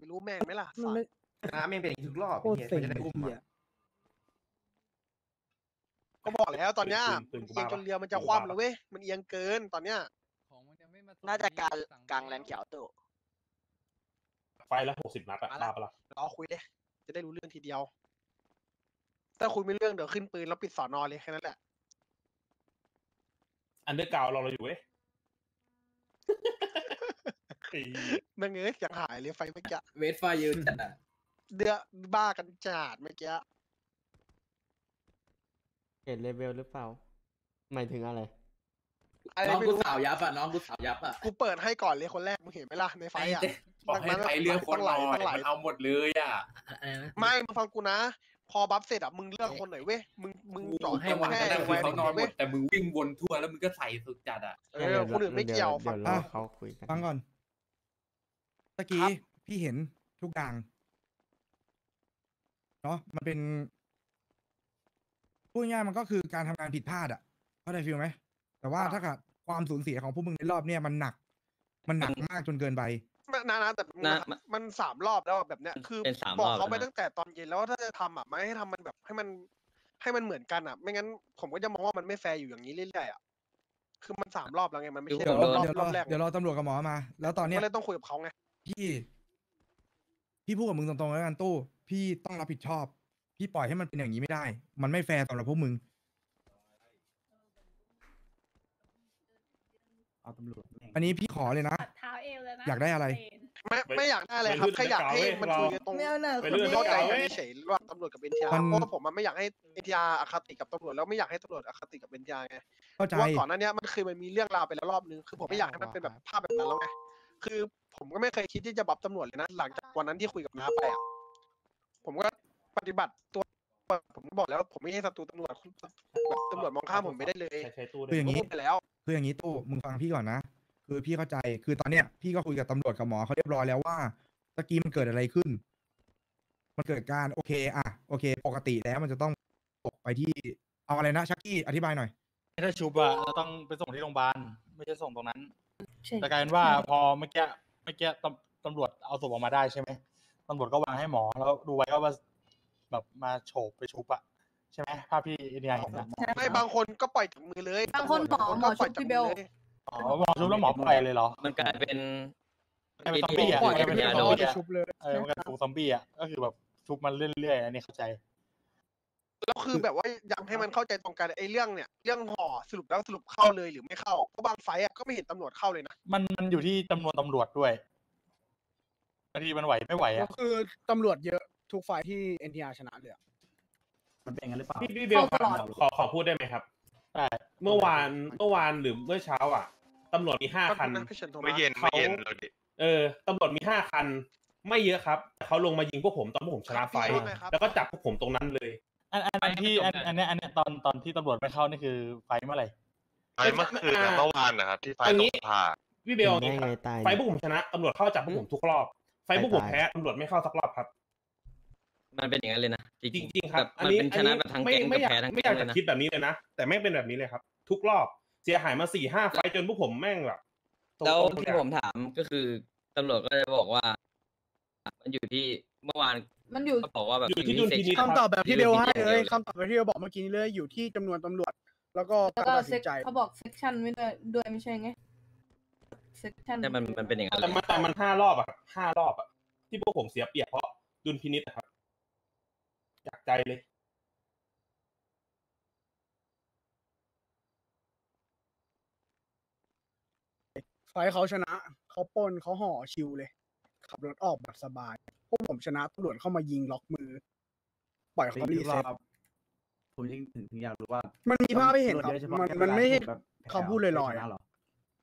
รู้แม่งไหมล่ะมันไม่น้ำเองเป็นอย่างนี้ทุกรอบโคตรเหี้ยเซ็งจะได้อุ้มเหี้ยอะก็บอกแล้วตอนเนี้ยปืนกูเอียงบ้าจนปะเรือมันจะคว่ำแล้วเว้ยมันเอียงเกินตอนเนี้ยน่าจะกลางแลนด์เขียวตู้ไฟละ60 นัดอะบ้าปะล่ะรอคุยเด้จะได้รู้เรื่องทีเดียว ถ้าคุยไม่เรื่องเดี๋ยวขึ้นปืนแล้วปิดสอนอเลยแค่นั้นแหละอันเดอร์กราวเราอยู่เว้ย ไอ้เหี้ยนั่งเอ้ยยังหายเลยไฟเมื่อกี้เวทไฟยืนจัดอ่ะเดือบ้ากันจัดเมื่อกี้เห็นเลเวลหรือเปล่าหมายถึงอะไรอะไรน้องไม่กูรู้สาวยับอ่ะน้องกูสาวยับอ่ะกูเปิดให้ก่อนเลยคนแรกมึงเห็นไหมล่ะในไฟอ่ะบอกให้ไปเลือกคนหน่อยตั้งหลายมันเอาหมดเลยอ่ะไม่มึงฟังกูนะ พอบัฟเสร็จอ่ะมึงเลือกคนหน่อยเว้ยมึงเจาะให้จงวันแค่นั้นแหวคือน เขานอนหมเว้ดยแต่มึงวิ่งวนทั่วแล้วมึงก็ใส่สุดจัดอ่ะคนอื่นไม่เกี่ยวฟังเดี๋ยวรอเขาคุยกันฟังก่อนตะกี้พี่เห็นทุกอย่างเนาะมันเป็นพูดง่ายๆมันก็คือการทำงานผิดพลาดอ่ะเข้าใจฟีลไหมแต่ว่าถ้าเกิดความสูญเสียของพวกมึงในรอบเนี้ยมันหนักมากจนเกินไปนะแต่มัน3 รอบแล้วแบบเนี้ยคือบอกเขาไปตั้งแต่ตอนเย็นแล้วถ้าจะทำอ่ะไม่ให้ทำมันแบบให้มันเหมือนกันอ่ะ ไม่งั้นผมก็จะมองว่ามันไม่แฟร์อยู่อย่างนี้เรื่อยๆอ่ะคือมัน3 รอบแล้วไงมันไม่ใช่รอบแรกเดี๋ยวรอตำรวจกับหมอมา แล้วตอนเนี้ยก็เลยต้องคุยกับเขาไงพี่พูดกับมึงตรงๆแล้วกันตู้พี่ต้องรับผิดชอบ พี่ปล่อยให้มันเป็นอย่างนี้ไม่ได้ มันไม่แฟร์สำหรับพวกมึงเอาตำรวจอันนี้พี่ขอเลยนะเท้าเอวเลยนะอยากได้อะไรไม่อยากได้อะไรครับแค่อยากให้มันคุยกันตรงไปเรื่อยเข้าใจๆกันเว้ยเฉยๆระหว่างตำรวจกับเอ็นทีอาร์มันเพราะว่าผมมันไม่อยากให้เอ็นทีอาร์อคติกับตำรวจแล้วไม่อยากให้ตำรวจอคติกับเอ็นทีอาร์ไงเข้าใจว่าก่อนหน้านี้มันมีเรื่องราวไปแล้วรอบนึงคือผมไม่อยากให้มันเป็นแบบภาพแบบนั้นแล้วไงคือผมก็ไม่เคยคิดที่จะบัฟตำรวจเลยนะหลังจากวันนั้นที่คุยกับน้าไปอ่ะผมก็ปฏิบัติตัวผมก็บอกแล้วผมไม่ใช่ศัตรูตำรวจแบบตำรวจมองข้ามผมไม่ได้เลยใช้ตู้คืออย่างผมนี้พูดไปแล้วคืออย่างนี้ตู้มึงฟังพี่ก่อนนะ คือพี่เข้าใจ คือตอนเนี้ยพี่ก็คุยกับตำรวจกับหมอเขาเรียบร้อยแล้วว่าตะกี้มันเกิดอะไรขึ้น มันเกิดการโอเค ปกติแล้วมันจะต้องตกไปที่เอาอะไรนะชักกี้อธิบายหน่อยถ้าชุบอะเราต้องไปส่งที่โรงพยาบาลไม่ใช่ส่งตรงนั้น แต่กลายเป็นว่าพอเมื่อกี้ตำรวจเอาศพออกมาได้ใช่ไหมตำรวจก็วางให้หมอแล้วดูไว้ว่าแบบมาโฉบไปชุบอะใช่ไหมภาพที่เอ็นไอเห็นนะไม่บางคนก็ปล่อยจากมือเลยบางคนหมอก็ปล่อยจากชุบพี่มืเบอลเลยอ๋อหมอชุบแล้วหมอปล่อยเลยเหรอมันกลายเป็นกลายเป็นซอมบี้อะปล่อยกลายเป็นให้ซอมบี้โดนอะมันกลายเป็นฝูงซอมบี้อะก็คือแบบชุบมันเรื่อยๆอันนี้เข้าใจแล้วคือแบบว่าอยากให้มันเข้าใจตรงกันไอ้เรื่องเนี่ยเรื่องห่อสรุปเข้าเลยหรือไม่เข้าเพราะบางไฟต์อ่ะก็ไม่เห็นตำรวจเข้าเลยนะมันอยู่ที่จำนวนตำรวจด้วยบางทีมันไหวไม่ไหวก็อะคือตำรวจเยอะทุกฝ่ายที่ NTR ชนะเลยอะมันเป็นอย่างนั้นหรือเปล่าพี่เบลครับขอพูดได้ไหมครับแต่เมื่อวานหรือเมื่อเช้าอ่ะตำรวจมี5 คันไม่เย็นตำรวจมี5 คัน ไม่เยอะครับแต่เขาลงมายิงพวกผมตอนพวกผมชนะไฟท์แล้วก็จับพวกผมตรงนั้นเลยอันเนี้ยตอนที่ตำรวจไม่เข้านี่คือไฟเมื่อไหร่ไฟเมื่อคืนเมื่อวานนะครับที่ไฟตรงผ่าพี่เบลได้ไงตายไฟพวกผมชนะตำรวจเข้าจับพวกผมทุกรอบไฟพวกผมแพ้ตำรวจไม่เข้าสักรอบครับมันเป็นอย่างนั้นเลยนะจริงๆครับมันเป็นชนะแบบทั้งแก๊งกับแพ้ทั้งไม่แก๊อง ยากเลยจะนะคิดแบบนี้เลยนะแต่แม่งเป็นแบบนี้เลยครับ ทุกรอบเสียหายมา4-5 ไฟจนพวกผมแม่งแบบแล้วที่ผมถามก็คือตำรวจก็จะบอกว่า มันอยู่ที่เมื่อวานมันอยู่เขาบอกว่าแบบอยู่ที่ดุลพินิจคำตอบแบบที่เบลให้เลยคำตอบแบบที่เบลบอกเมื่อกี้นี้เลยอยู่ที่จำนวนตำรวจ แล้วก็แล้วการก็ตัดสินใจเขาบอกเซ็กชันไม่ด้วยไม่ใช่ไงเซ็กชันแต่มันเป็นอย่างนั้นแต่มัน5 รอบอะครับ5 รอบอะที่พวกผมเสียเปรียบเพราะดุลพินิจนะครับจากใจเลยไฟท์เขาชนะเขาปล้นเขาห่อชิวเลย ขับรถออกแบบสบาย พวกผมชนะตำรวจเข้ามายิงล็อกมือ ปล่อยเขารีเซ็ตผมยังถึงอยากรู้ว่ามันมีภาพให้เห็นครับตำวจยอะฉพาะมันไม่ใช่แบบคำพูดลอยๆชนะหรอ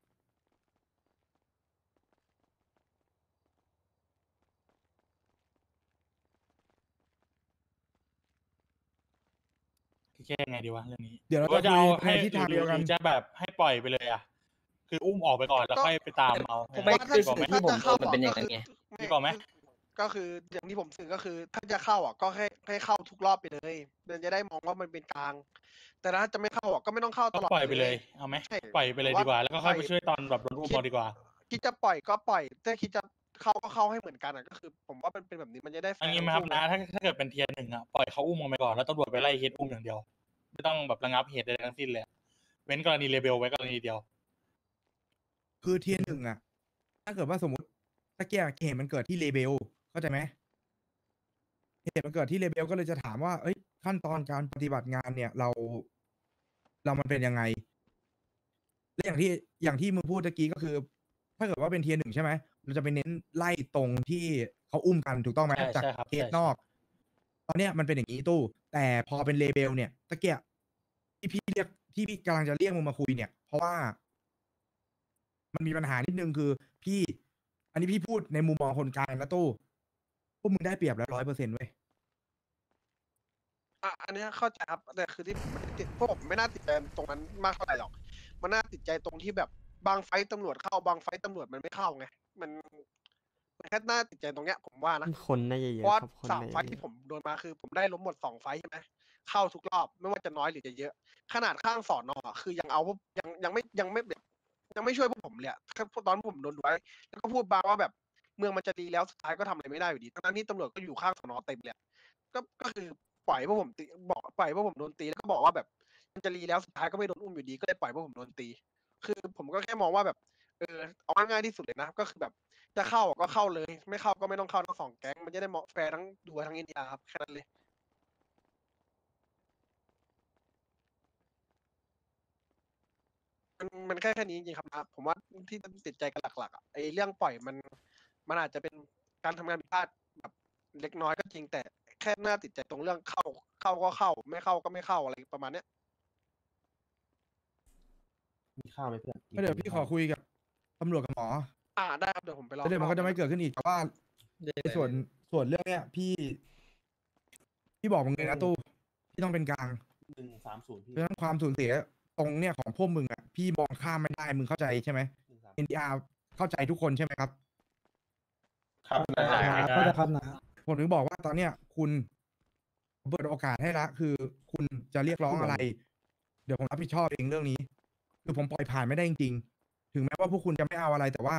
แก้ยังไงดีวะเรื่องนี้เดี๋ยวเราก็จะเอาให้ในทิศทางเดียวกันหรือจะแบบให้ปล่อยไปเลยอะคืออุ้มออกไปก่อนแล้วค่อยไปตามเอาผมไม่ว่าถ้าคือบอกไหมที่ผมถ้าเข้ามันเป็นอย่างนั้นไงพี่บอกไหมก็คืออย่างที่ผมสื่อก็คือ ถ้าจะเข้าอ่ะก็ให้เข้าทุกรอบไปเลยมันจะได้มองว่ามันเป็นกลาง แต่ถ้าจะไม่เข้าอ่ะก็ไม่ต้องเข้าตก็ลอดปล่อยไปเลยเอาไหมใช่ปล่อยไปเลยดีกว่า แล้วก็ค่อยไปช่วยตอนแบบโดนอุ้มเอาดีกว่าคิดจะปล่อยก็ปล่อยถ้าคิดจะเข้าก็เข้าให้เหมือนกันอ่ะก็คือ ผมว่ามันเป็นแบบนี้มันจะได้แฟอันร์นี้ทั้ไหมงครับคู่นะถ้าเกิดเป็นเทียร์หนึ่งอ่ะปล่อยเขาอุ้มมันไปก่อนแล้วตำรวจไปไล่เคสอุ้มอย่างเดียว ไม่ต้องแบบระงับเหตุใดทั้งสิ้นเลยอะเว้นกรณีเลเบลไว้กรณีเดียวคือเทียร์หนึ่งอะถ้าเกิดว่าสมมติตะเกียบเหตุมันเกิดที่เลเบลเข้าใจไหมเหตุมันเกิดที่เลเบลก็เลยจะถามว่า เอ้ย ขั้นตอนการปฏิบัติงานเนี่ย เรามันเป็นยังไง และอย่างที่มึงพูดตะกี้ก็คือ ถ้าเกิดว่าเป็นเทียร์หนึ่งใช่ไหมเราจะไปเน้นไล่ตรงที่เขาอุ้มกันถูกต้องไหมใช่จากใช่ครับเคสใช่นอก ตอนเนี้ยมันเป็นอย่างนี้ตู้ แต่พอเป็นเลเบลเนี่ยตะเกียบที่พี่กำลังจะเรียกมึงมาคุยเนี่ย เพราะว่า มันมีปัญหานิดนึงคือพี่ อันนี้พี่พูดในมุมมองคนกลางนะตู้พวกมึงได้เปรียบแล้ว100%เว้ยอันเนี้ยเข้าใจครับแต่คือที่ผมไม่ได้ติดพวกผมไม่น่าติดใจตรงนั้นมากเท่าไหร่หรอก มันน่าติดใจตรงที่แบบบางไฟต์ตำรวจเข้าบางไฟต์ตำรวจมันไม่เข้าไงมันแค่น่าติดใจตรงเนี้ยผมว่านะคนน่าจะเยเพราะอะว่าครับคนสามน่าไฟจะต์เยที่อะผมโดนมาคือ ผมได้ล้มหมด2 ไฟต์ใช่ไหมเข้าทุกรอบไม่ว่าจะน้อยหรือจะเยอะ ขนาดข้างสอนอคือยังเอาพวกยังไม่แบบยังไม่ช่วยพวกผมเลยอะตอนผมโดนไว้แล้วก็พูดบางว่าแบบเมืองมันจะดีแล้วสุดท้ายก็ทำอะไรไม่ได้อยู่ดีทั้งที่ตำรวจก็อยู่ข้างสอนอเต็มเลยอะก็คือปล่อยพวกผมตีบอกปล่อยพวกผมโดนตีแล้วก็บอกว่าแบบมันจะรีแล้วสุดท้ายก็ไม่โดนอุ้มอยู่ดีก็เลยปล่อยพวกผมโดนตี คือผมก็แค่มองว่าแบบเอาง่ายๆที่สุดเลยนะก็คือแบบจะเข้าก็เข้าเลยไม่เข้าก็ไม่ต้องเข้าทั้ง2 แก๊งมันจะได้เหมาะแฟร์ทั้งดูทั้งอินเดียครับแค่นั้นเลยมันแค่นี้จริงๆครับนะผมว่าที่ติดใจกันหลักๆอ่ะไอ้เรื่องปล่อยมันอาจจะเป็นการทำงานผิดพลาดแบบเล็กน้อยก็จริงแต่แค่น่าติดใจตรงเรื่องเข้าก็เข้าไม่เข้าก็ไม่เข้าอะไรประมาณเนี้ยมีข้าวไหมเพื่อนก็เดี๋ยวพี่ขอคุยกับตำรวจกับหมอได้ครับเดี๋ยวผมไปรอแล้วเดี๋ยวมันก็จะไม่เกิดขึ้นอีกแต่ว่าในส่วนเรื่องเนี้ยพี่บอกมึงเลยนะตู้พี่ต้องเป็นกลาง 130พี่เพราะฉะนั้นความสูญเสียตรงเนี่ยของพวกมึงอ่ะพี่มองข้ามไม่ได้มึงเข้าใจใช่ไหม NDR เข้าใจทุกคนใช่ไหมครับครับได้ก็จะครับนะผมถึงบอกว่าตอนเนี้ยคุณเปิดโอกาสให้ละคือคุณจะเรียกร้องอะไร เดี๋ยวผมรับผิดชอบเองเรื่องนี้ คือผมปล่อยผ่านไม่ได้จริงๆถึงแม้ว่าพวกคุณจะไม่เอาอะไรแต่ว่า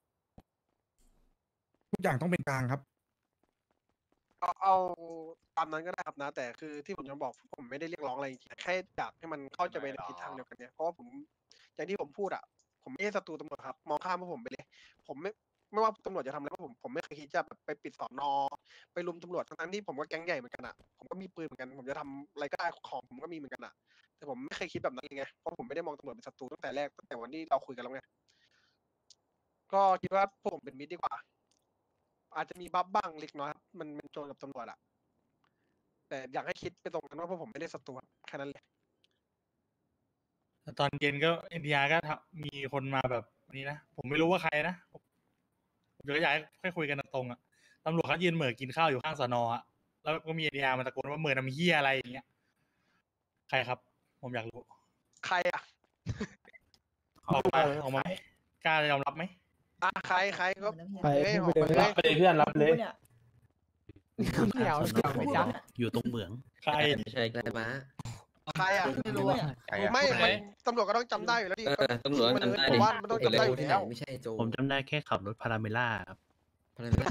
ทุกอย่างต้องเป็นกลางครับเอาตามนั้นก็ได้ครับนะแต่คือที่ผมจะบอกผมไม่ได้เรียกร้องอะไรจริงๆแค่อยากให้มันเข้าใจไปในทิศทางเดียวกันเนี่ยเพราะว่าผมอย่างที่ผมพูดอ่ะผมไม่ใช่ศัตรูตำรวจครับมองข้ามพวกผมไปเลย ผมไม่ว่าตำรวจจะทำอะไรผมไม่เคยคิดจะแบบไปปิดสอนอไปรุมตำรวจทั้งที่ผมก็แก๊งใหญ่เหมือนกันอ่ะผมก็มีปืนเหมือนกันผมจะทำอะไรก็ได้ของผมก็มีเหมือนกันอ่ะแต่ผมไม่เคยคิดแบบนั้นเลยไงเพราะผมไม่ได้มองตำรวจเป็นศัตรูตั้งแต่แรกตั้งแต่วันที่เราคุยกันแล้วไงก็คิดว่าพวกผมเป็นมิตรดีกว่า อาจจะมีบัฟบ้างเล็กน้อยครับมันโจรกับตำรวจอะแต่อยากให้คิดไปตรงนั้นว่าพวกผมไม่ได้ศัตรูครับแค่นั้นเลยแต่ตอนเย็นก็เอ็นดีอาร์ก็มีคนมาแบบนี้นะ ผมไม่รู้ว่าใครนะผมจะอยากให้คุยกันตรงๆอ่ะตำรวจเขายืนเหม่อกินข้าวอยู่ข้างสนอ่ะแล้วก็มีเอ็นดีอาร์มาตะโกนว่าเหม่อทำเหี้ยอะไรอย่างเงี้ยใครครับ ผมอยากรู้ใครอะออกมาไหมกล้าจะยอมรับไหมใครก็ไปออกไปเลยรับไปเลยเพื่อนรับเลยเดี๋ยวไม่จังอยู่ตรงเหมืองใครไม่ใช่ได้มาใครอะไม่รู้อ่ะไม่มันตำรวจก็ต้องจำได้อยู่แล้วดิตำรวจจำได้ผดิมว่ามันต้องจำได้อยู่แล้วไม่ใช่โจผมจำได้แค่ขับรถพาราเมล่าครับอะไรไม่ได้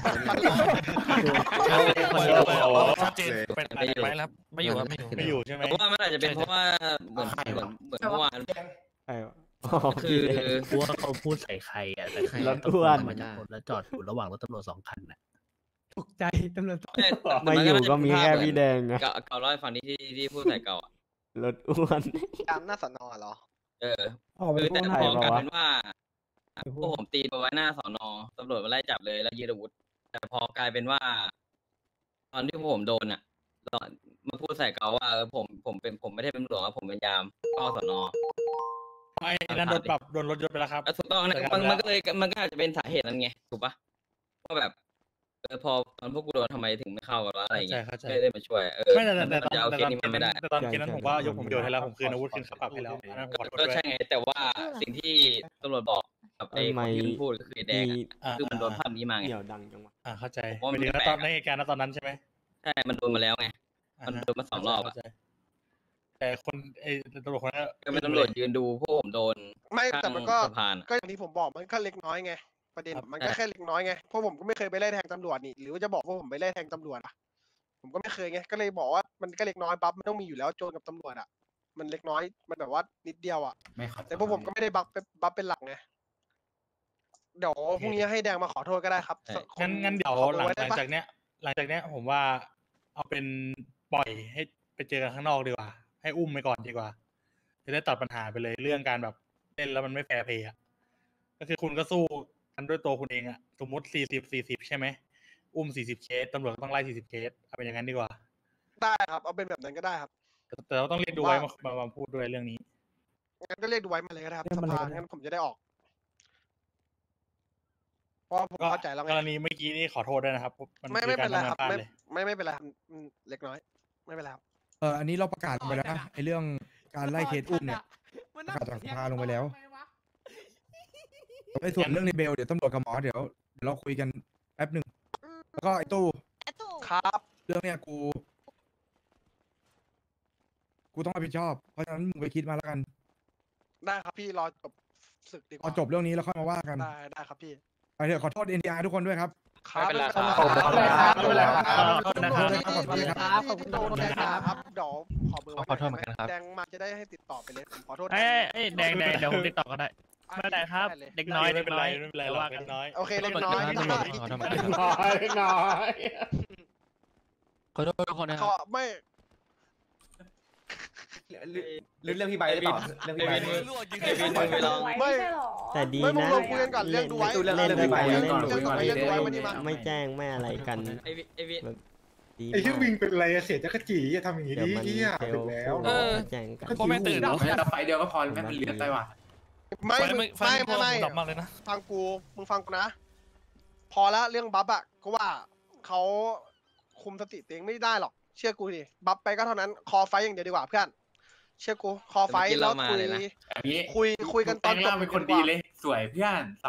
ชัดเจนเป็นไปแล้วไม่อยู่ครับไม่อยู่ใช่ไหมผมว่ามันอาจจะเป็นเพราะว่าเหมือนเมื่อวานใช่อ๋อคือกลัวเขาพูดใส่ใครอ่ะแต่ใครรถอ้วนมาจากรถแล้วจอดอยู่ระหว่างรถตำรวจ2 คันน่ะตกใจตำรวจไม่อยู่ก็มีแค่พี่แดงไงเก่าร้อยฝั่งที่พูดใส่เก่าอ่ะรถอ้วนตามหน้าสอนอเหรอออกไปคือพวแต่กไหนพอกลายวะเป็นว่าพวกผมตีไปไว้หน้าสอนอตำรวจมาไล่จับเลยแล้วยืดอาวุธ แต่พอกลายเป็นว่า ตอนที่พวกผมโดนอ่ะมาพูดใส่เก่าว่าผมไม่ได้เป็นตำรวจครับผมเป็นยามเข้าสอนอไอ้นั่นโดนปรับโดนรถยศไปแล้วครับถูกต้องนะมันก็อาจจะเป็นสาเหตุนั้นไงถูกปะว่าแบบพอตอนพวกกูโดนทำไมถึงไม่เข้ากันวะอะไรอย่างเงี้ยเข้าใจไม่ได้มาช่วยไม่แต่มันจะเอาเคสนี้มันไม่ได้ตอนเกณฑ์นั้นผมว่ายกผมโยนให้แล้วผมคืนอาวุธคืนค่าปรับให้แล้วอันนั้นผมขอโทษก็ด้วยใช่ไงแต่ว่าสิ่งที่ตำรวจบอกกับไอ้คนที่มันพูดก็คือไอ้แดงมีคือมันโดนภาพนี้มาไงเดี่ยวดังจังวะเข้าใจผมว่ามันไม่ดีแล้วแปลตกอนในเหตุการณ์ตอนนั้นใช่ไหมใช่มันโดนมาแล้วไง มันโดนมา2 รอบอะเข้าใจแต่คนไอ้ตำรวจคนนั้นก็เป็นตำรวจยืนดูพวกผมโดนไม่แต่มันก็ข้างสะพานก็อย่างที่ผมบอกมันก็เล็กน้อยไงประเด็นมันก็แค่เล็กน้อยไงเพราะผมก็ไม่เคยไปไล่แทงตำรวจนี่หรือว่าจะบอกว่าผมไปไล่แทงตำรวจอ่ะผมก็ไม่เคยไงก็เลยบอกว่ามันก็เล็กน้อยปั๊บมันต้องมีอยู่แล้วโจรกับตำรวจอ่ะมันเล็กน้อยมันแบบว่านิดเดียวอ่ะไม่ครับแต่พวกผมก็ไม่ได้บัฟเป็นหลักไงเดี๋ยวพรุ่งนี้ให้แดงมาขอโทษก็ได้ครับงั้นเดี๋ยวขอหลังไว้ได้ปะจากเนี้ยผมว่าเอาเป็นปล่อยให้ไปเจอกันข้างนอกดีกว่า ให้อุ้มไปก่อนดีกว่าจะได้ตัดปัญหาไปเลยเรื่องการแบบเล่นแล้วมันไม่แฟร์เพย์อ่ะก็คือคุณก็สู้กันด้วยตัวคุณเองอ่ะสมมติ40ใช่ไหมอุ้ม40เคสตำรวจก็ต้องไล่40เคสเอาเป็นอย่างนั้นดีกว่าได้ครับเอาเป็นแบบนั้นก็ได้ครับแต่เราต้องเรียกดูไว้มาพูดด้วยเรื่องนี้งั้นก็เรียกดูไว้มาเลยก็ได้ครับสภางั้นผมจะได้ออกเพราะผมเข้าใจแล้วไงกรณีเมื่อกี้นี่ขอโทษด้วยนะครับนไม่คือเป็นไรครับกาทำงานพลาดเลยไม่เป็นไรครับเล็กน้อยไม่เป็นไรครับอันนี้เราประกาศลงไปแล้วนะไอเรื่องการไล่เคสอุ้มเนี่ยประกาศจากสภาลงไปแล้วในส่วนเรื่องในเบลเดี๋ยวตำรวจกับหมอเดี๋ยวเราคุยกันแป๊บหนึ่งแล้วก็ไอ้ตู้ครับเรื่องเนี้ยกูต้องรับผิดชอบเพราะฉะนั้นมึงไปคิดมาแล้วกันได้ครับพี่รอจบศึกดีกพอว่าจบเรื่องนี้แล้วค่อยมาว่ากันได้ครับพี่ไปเถอะขอโทษ NTR ทุกคนด้วยครับครับไม่เป็นไรครับไม่เป็นไรครับขอบคุณครับขอบคุณโดนแดงครับเดี๋ยวขอเบอร์ขอโทษเหมือนกันครับแดงมาจะได้ให้ติดต่อไปเลยผมขอโทษเอ้ยแดงเดี๋ยวผมติดต่อก็ได้ไม่เป็นไรครับ เด็กน้อยไม่เป็นไรหรอกเดี๋ยวว่ากันเด็กน้อยโอเคเล็กน้อยขอโทษขอโทษน้อยขอโทษทุกคนนะคขรัอบ ไม่เรื่องพี่ใบได้ต่อเรื่องพี่ใบไม่แต่ดีไม่มึงนะลองคุยกันก่อนเรื่องดูไว้เล่นเรื่องดูไปไว้เรื่องเล่นก่อนดูเรื่องไว้ดูไว้มานี่มาไม่แจ้งไม่อะไรกันไอวิแบบดีไอ้ที่มากวิ่งเป็นไรอะเสียจักรจีอย่าทำอย่างนี้เดี๋ยวดิมันที่อ่ะเฟลถึงแล้วแจ้งกันก็ไม่ตื่นไม่เราไฟเดียวก็พอแล้วแม่มันเลือดไปว่ะไม่ดับมากเลยนะฟังกูมึงฟังกูนะ พอแล้วเรื่องบัฟอะก็ว่าเขาคุมสติตัวเองไม่ได้หรอกเชื่อกูดิบัฟไปก็เท่านั้นคอไฟอย่างเดียวดีกว่าเพื่อนเชื่อกูคอไฟแล้วคุยกันตอนจบเป็นคนดีเลยสวยเพื่อนสอง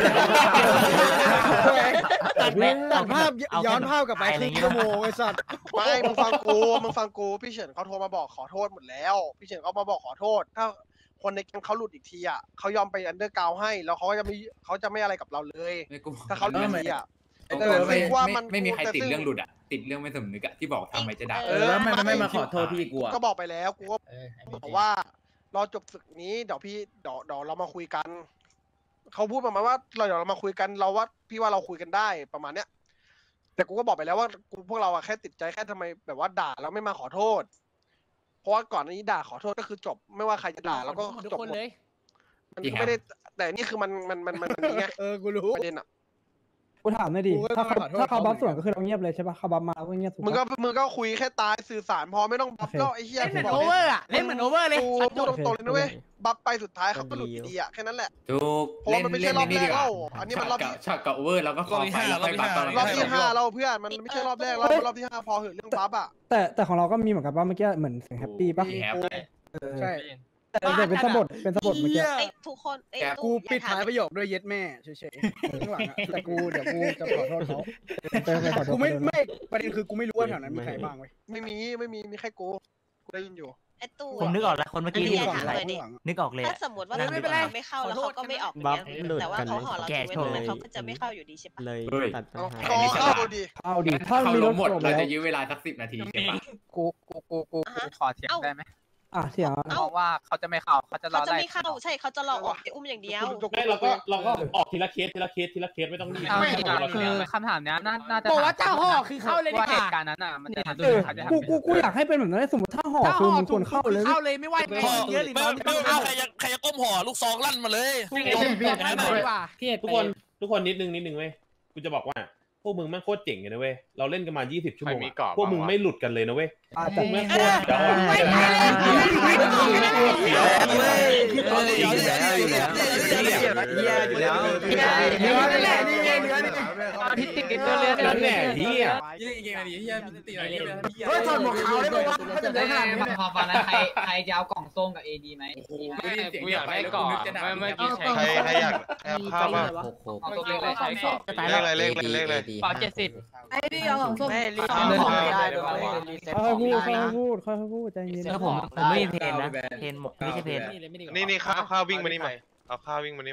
ตัดภาพย้อนภาพกลับไปครึ่งชั่วโมงไอ้สัตว์ไม่มึงฟังกูพี่เฉินเขาโทรมาบอกขอโทษหมดแล้วพี่เฉินเขามาบอกขอโทษถ้าคนในแก๊งเขาหลุดอีกทีอ่ะเขายอมไปอันเดอร์กราวให้แล้วเขาจะไม่อะไรกับเราเลย ถ้าเขาหลุดอีกทีอ่ะไม่มีใครติดเรื่องหลุดอ่ะติดเรื่องไม่สำนึกอ่ะที่บอกทำไมจะด่าแล้วไม่มาขอโทษพี่กูก็บอกไปแล้วกูก็บอกว่ารอจบศึกนี้เดี๋ยวเรามาคุยกันเขาพูดประมาณว่าเดี๋ยวเรามาคุยกันเราว่าพี่ว่าเราคุยกันได้ประมาณเนี้ยแต่กูก็บอกไปแล้วว่าพวกเราอะแค่ติดใจแค่ทำไมแบบว่าด่าแล้วไม่มาขอโทษเพราะว่าก่อนนี้ด่าขอโทษก็คือจบไม่ว่าใครจะด่าแล้วก็จบหมดมันไม่ได้แต่นี่คือมันนี่ไงกูรู้ประเด็นอะกูถามหน่อยดิถ้าเขาบัฟสวนก็คือเราเงียบเลยใช่ปะเขาบัฟมาก็เงียบถูกมึงก็คุยแค่ตายสื่อสารพอไม่ต้องบัฟแล้วไอ้เหี้ยเล่นเหมือนโอเวอร์อะเล่นเหมือนโอเวอร์เลยพูดตรงๆเลยนะเว้ยบัฟไปสุดท้ายเขาก็หลุดดีอะแค่นั้นแหละถูกเพราะมันไม่ใช่รอบแรกแล้วอันนี้มันรอบที่ช็อตกับโอเวอร์แล้วก็คอไฟแล้วไปบัตตอนรอบที่5เราเพื่อนมันไม่ใช่รอบแรกแล้วรอบที่5พอเหอะเรื่องบัฟอะแต่ของเราก็มีเหมือนกันว่าเมื่อกี้เหมือนเสียงแฮปปี้ปะใช่แต่เป็นสะบดเมื่อกี้ทุกคนกูปิดท้ายประโยคด้วยเย็ดแม่เฉยๆข้างหลังอะแต่เดี๋ยวกูจะขอโทษเขากูไม่ประเด็นคือกูไม่รู้ว่าแถวนั้นมีใครบ้างเว้ยไม่มีแค่กูได้ยินอยู่ไอ้ตู้ผมนึกออกแล้วคนเมื่อกี้ที่ผมอะไรข้างหลังนึกออกเลยถ้าสมมติว่าเราไม่เข้าแล้วเขาก็ไม่ออกแต่ว่าเขาห่อเราทิ้งไว้ตรงนั้นเขาก็จะไม่เข้าอยู่ดีใช่ปะเลยตัดปัญหาเข้าดิถ้าเขามีรล้ถมหมดจบเราแล้วจะยื้อเวลาสัก10 นาทีใช่ปะกูขอเถียงได้ไหมเสียงเพราะว่าเขาจะไม่เข้าเขาจะรเขาอจะได้ไม่เข้าใช่เขาจะรอออกไปอุ้มอย่างเดียวไม่เราก็ออกทีละเคสไม่ต้องรีบคือคำถามเนี้ยน่าจะบอกว่าเจ้าห่อคือเข้าเลยดีว่าก เหว่าตุการณ์นั้นอ่ะมันจะกูอยากให้เป็นแบบนั้นสมมติถ้าห่อคือมึงควรเข้าเลยเข้าเลยไม่ว่าไงเยอะหรือน้อยไม่ต้องเข้าใครจะก้มห่อลูกซองลั่นมาเลยทุกคนนิดนึงเว้ยกูจะบอกว่าพวกมึงแม่งโคตรเจ๋งเลยนะเว้ยเราเล่นกันมา20 ชั่วโมงพวกมึงไม่หลุดกันเลยนะเว้ยพวกแม่งโคตรเจ๋งที่ติดกันเรื่อยๆนั่นแหละเฮียถอดหมวกขาวได้ปะวะเขาจะได้ขนาดนี้พอฟังนะใครจะเอากล่องส้มกับ AD ไหมกูอยากได้ก่อนเมื่อกี้ใครอยากข้าวบ้างเอาตัวเล็กเลยใช้กล่องเลขเลยเปล่า70 ไอ้พี่ยองของส้มค่อยพูดใจเย็นแล้วผมไม่มีเพนนะเพนหมกไม่ใช่เพนนี่ข้าววิ่งมานี่ใหม่เอาข้าววิ่งมานี่ใหม่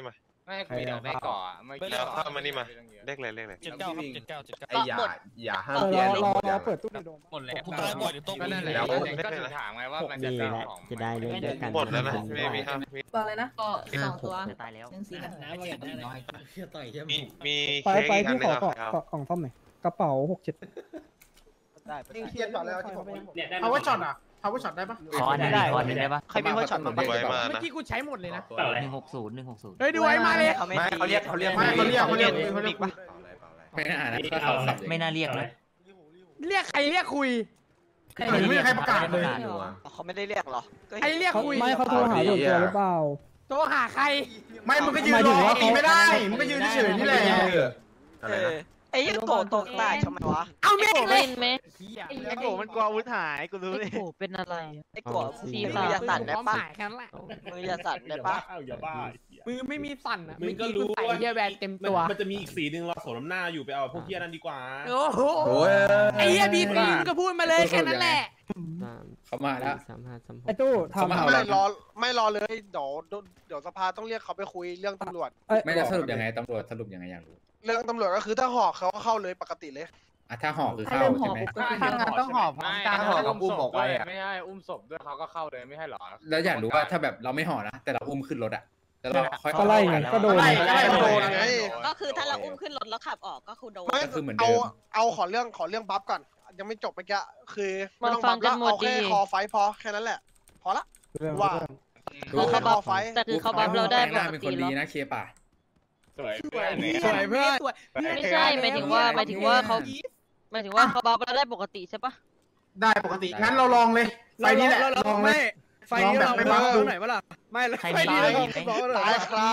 ไม่คุยเดี๋ยวไม่ก่อไม่แล้วเข้ามานี่มาเลขเลย 79ครับ79 ไอ้อย่าห้ามเราเปิดตู้ในโดมหมดแล้วผมตายบ่อยเดี๋ยวต้องก็นั่นแหละก็ถึงถามไงว่ามันจะนี่เป็นแหละของจะได้เล่นด้วยกันหมดแล้วนะมีตัวอะไรนะก็สองตัวตายแล้วหนึ่งสีกับน้ำมาอยากได้น้อยมีไปเค้กไปอีกอันพี่หนึของครับกล่องซ่อมหน่อยกระเป๋า67 นิ่งเครียดก่อนแล้วที่ผมเอาไว้ช็อตอ่ะเอาไว้ช็อตได้ปะขออันได้ขออันได้ปะใครมีไว้ช็อตมาบ้างไว้มาเมื่อนะกี้กูใช้หมดเลยนะ 160 เฮ้ยดูไว้มาเลยเขาเรียกเขาเรียกปะไม่น่านะก็เขาขับไม่น่าเรียกนะเรียกใครเรียกคุยไม่มีใครประกาศเลยเขาไม่ได้เรียกหรอใครเรียกคุยไม่เขาโทรหาส่วนตัวหรือเปล่าโทรหาใครไม่มึงก็ยืนรอตีไม่ได้มึงก็ยืนเฉยๆนี่แหละไอ้โกตกได้ทำไมวะเอาแม่งเลยไอ้โกมันกลัวอาวุธหายกูรู้เลยเป็นอะไรไอ้โกมืออย่าสั่นได้ความปะหมายแค่นั้นแหละมืออย่าสั่นได้ปะอย่าบ้ามือไม่มีสั่นอ่ะมึงก็รู้ว่าเฮียแบนเต็มตัวมันจะมีอีกสีหนึ่งเราสวมน้ำหน้าอยู่ไปเอาพวกเฮียนั่นดีกว่าโอ้โหไอ้เหี้ยบีซีก็พูดมาเลยแค่นั้นแหละเขามาแล้วไอ้ตู้ทำไม่รอเลยเดี๋ยวสภาต้องเรียกเขาไปคุยเรื่องตำรวจไม่ได้สรุปยังไงตำรวจสรุปยังไงอยากรู้เรื่องตำรวจก็คือถ้าหอกเขาก็เข้าเลยปกติเลยถ้าห่อคือเข้าใช่ไหมถ้างานต้องหอบพร้อมกันห่อกับอุ้มบอกไว้ไม่ใช่อุ้มศพด้วยเขาก็เข้าเลยไม่ใช่หรอแล้วอยากรู้ว่าถ้าแบบเราไม่ห่อนะแต่เราอุ้มขึ้นรถอะแต่เราค่อยก็ไล่ไงก็โดนก็คือถ้าเราอุ้มขึ้นรถแล้วขับออกก็คือโดนไม่คือเหมือนเดิมเอาขอเรื่องบัฟก่อนยังไม่จบเมื่อกี้คือไม่ต้องบัฟแล้วเอาแค่คอไฟพอแค่นั้นแหละพอละว่าคือเขาคอไฟแต่คือเขาบัฟเราได้ปกติเป็นคนดีนะเคป่ะสวยเพื่อนสวยเพื่อนไม่ใช่หมายถึงว่าเขาบัฟเราได้ปกติใช่ปะได้ปกติงั้นเราลองเลยไฟนี้แหละลองเลยไฟนี้เราไปบัฟดูหน่อยปะล่ะไม่ไฟนี้เราบัฟหน่อยตายครับ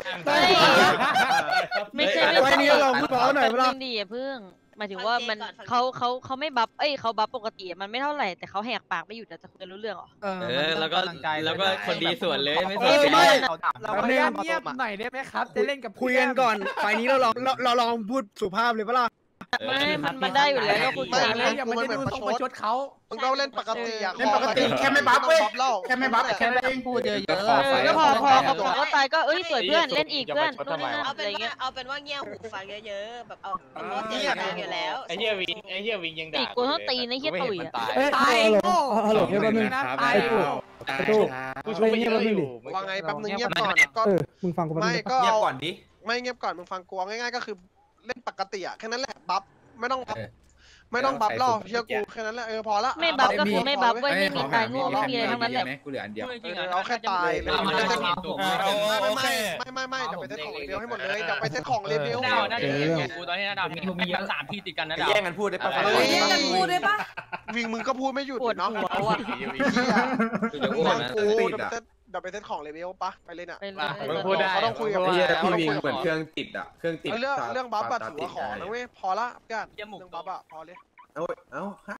ไม่ใช่ไฟนี้เราบัฟหน่อยปะล่ะดีอ่ะเพิ่งหมายถึงว่ามันเขาไม่บัฟเขาบัฟปกติมันไม่เท่าไหร่แต่เขาแหกปากไม่หยุดจะคุยกันรู้เรื่องหรอแล้วก็คนดีส่วนเลยไม่เราเงียบหน่อยได้ไหมครับจะเล่นกับคุยกันก่อนไฟนี้เราลองพูดสุภาพเลยปะล่ะไม่มันได้อยู่แล้วก็คุยกันเลยอย่ามันจะดูต้องประชดเขามึงก็เล่นปกติอ่ะเล่นปกติแค่ไม่บัฟเว้ยแค่ไม่บัฟแค่นั้นเองพูดเยอะๆแล้วพอเขาตายก็เอ้ยสวยเพื่อนเล่นอีกเพื่อนเอาอะไรเงี้ยเป็นว่าเงี่ยหูฟังเยอะๆแบบเอาเสียงดังอยู่แล้วไอ้เฮียวิงยังด่าตีกูต้องตีในเฮียตุ๋ยอ่ะตายโง่ฮัลโหลเงียบแป๊บนึงตายไอ้ตู้เงียบแป๊บนึงดิว่าไงแป๊บนึงเงียบก่อนก็มึงฟังกูแป๊บนึไม่งก็เงียบก่อนดิไม่เงียบก่อนมึงฟังกูง่ายๆก็คือเล่นปกติอ่ะแค่นั้นแหละบัฟไม่ต้องบัฟล่อเชื่อกูแค่นั้นแหละพอละไม่บัฟก็คือไม่บัฟเว้ยไม่มีตายโง่ไม่มีอะไรทั้งนั้นแหละกูเหลืออันเดียวเอาแค่ตายเลยโอเคไม่เดี๋ยวไปเซตของเร็วให้หมดเลยเดี๋ยวไปเซตของเร็วน่าจะกูตอนนี้นะดาวมีเยอะ3ที่ติดกันนะดาวแย่งกันพูดได้ปะแย่งกันพูดได้ปะวิ่งมึงก็พูดไม่หยุดเนาะเดี๋ยวอ้วนนะเดี๋ยวไปเซตของเร็วปะไปเลยน่ะมึงพูดได้เขาต้องคุยกับพี่วิงเหมือนเครื่องติดอ่ะเครื่องติดเรื่องบัฟอะถือว่าขอนะเว้ยพอละกันเรื่องบัฟอะพอเลยเอา